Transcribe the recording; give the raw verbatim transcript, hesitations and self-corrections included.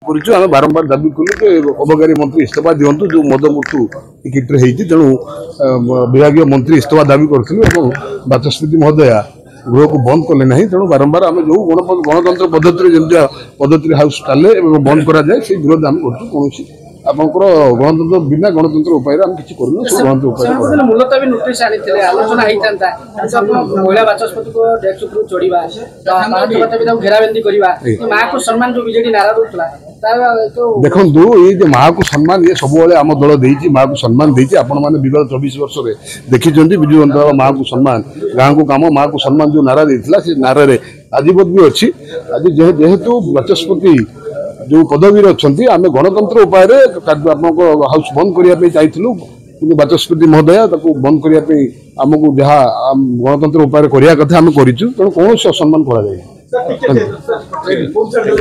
आम बारंबार दाबी कलु कि अबकारी मंत्री इस्तीफा दिंतु जो मदमृत्यु टिकेट्रे होती तेणु विभाग मंत्री इस्तीफा दाबी करूँ बाचस्पति महोदया गृह को बंद कले ना तेणु बारंबार आम जो गणतंत्र पद्धति जमी पद्धति हाउस चले बंद कराए से विरोध आम कर आपंकर गणतंत्र बिना गणतंत्र उपाय आम किसी गणतंत्र उपाय मुलतवी नोटिस आनी आलोचना महिला बाचस्पति को डेस्क उपरू चढ़ा घेराबंदी करवा माँ को सम्मान जो बीजेडी नारा दूसरा देखु ये जो माँ को सम्मान ये सब आम दल देती माँ को सम्मान देती आपण मैंने विगत चौबीस वर्ष में देखी विजु जनता माँ को सम्मान गाँव को काम माँ को सम्मान जो नारा देता से नारे आज भी अच्छी आज जेहेतु बाचस्पति जो पदवी अच्छा आम गणतंत्र उपाय हाउस बंद करने चाहिए कि बाचस्पति महोदया बंद करने आमको जहाँ गणतंत्र उपाय करने कथा आम करूँ तेणु कौन असम्मान कर